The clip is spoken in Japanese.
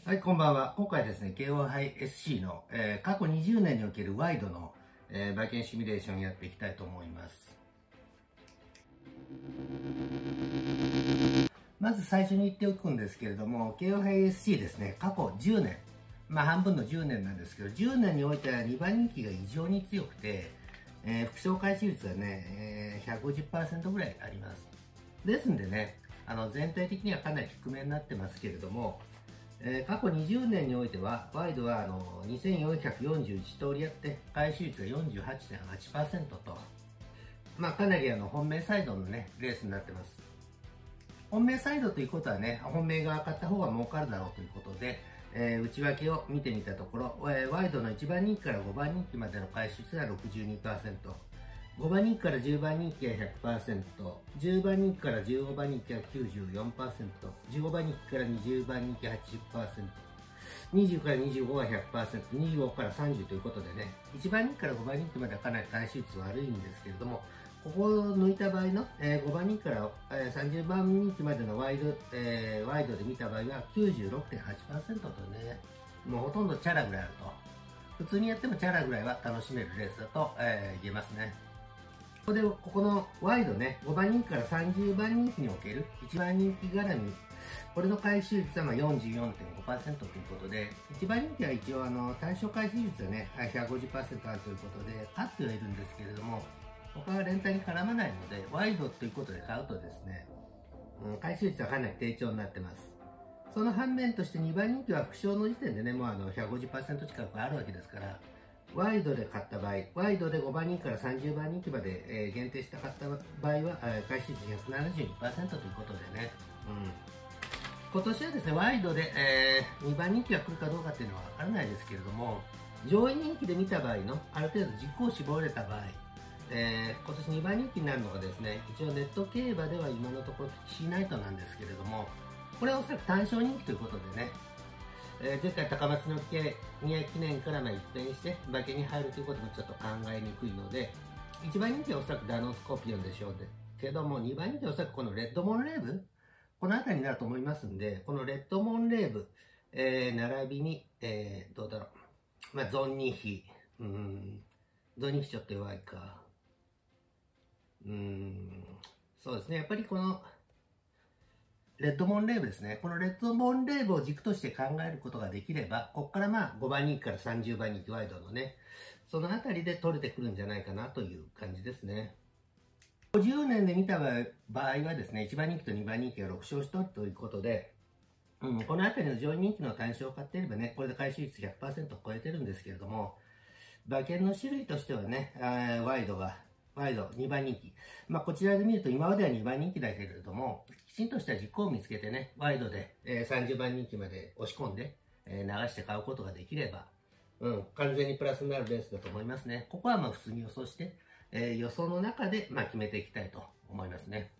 はい、こんばんは。今回ですね、KO 杯 SC の、過去20年におけるワイドの、馬券シミュレーションをやっていきたいと思います。まず最初に言っておくんですけれども、KO 杯 SC ですね、過去10年、半分の10年なんですけど、10年においては2番人気が異常に強くて、副賞回収率はね、150% ぐらいあります。ですんでね、全体的にはかなり低めになってますけれども、過去20年においては、ワイドは2441通りあって、回収率が 48.8% と、かなり本命サイドのね、レースになってます。本命サイドということはね、本命が勝った方が儲かるだろうということで、内訳を見てみたところ、ワイドの1番人気から5番人気までの回収率が 62%、5番人気から10番人気が 100%、10番人気から15番人気が 94%、15番人気から20番人気が 80%、20から25が 100%、25から30ということでね、1番人気から5番人気まではかなり回収率悪いんですけれども、ここを抜いた場合の、5番人気から30番人気までのワイドで見た場合は 96.8% とね、もうほとんどチャラぐらいあると。普通にやってもチャラぐらいは楽しめるレースだと、言えますね。ここのワイドね、5番人気から30番人気における1番人気絡み、これの回収率は44.5% ということで、1番人気は一応対象回収率はね、150% あるということで、勝ってはいるんですけれども、他は連帯に絡まないので、ワイドということで買うとですね、回収率はかなり低調になってます。その反面として2番人気は副賞の時点でね、もう150% 近くあるわけですから、ワイドで買った場合、ワイドで5番人気から30番人気まで、限定して買った場合は、回収率172% ということでね、今年はですね、ワイドで、2番人気が来るかどうかっていうのは分からないですけれども、上位人気で見た場合の、ある程度軸を絞れた場合、今年2番人気になるのがですね、一応ネット競馬では今のところピキシーナイトなんですけれども、これはおそらく単勝人気ということでね、前回高松宮記念から一変して馬券に入るということもちょっと考えにくいので、1番人気はおそらくダノンスコーピオンでしょうけども、2番人気はおそらくこのレッドモンレーブ、この辺りになると思いますんで、このレッドモンレーブ、並びに、どうだろう、ゾンニヒ、ゾンニヒちょっと弱いか。そうですね、やっぱりこのレッドモンレーブですね。このレッドモンレーブを軸として考えることができれば、ここから5番人気から30番人気ワイドのね、そのあたりで取れてくるんじゃないかなという感じですね。50年で見た場合はですね、1番人気と2番人気が6勝しとるということで、このあたりの上位人気の単勝を買っていればね、これで回収率 100% を超えてるんですけれども、馬券の種類としてはね、ワイド、2番人気。こちらで見ると今までは2番人気だけれども、きちんとした軸を見つけてね、ワイドで、30番人気まで押し込んで、流して買うことができれば、完全にプラスになるレースだと思いますね。ここは普通に予想して、予想の中で決めていきたいと思いますね。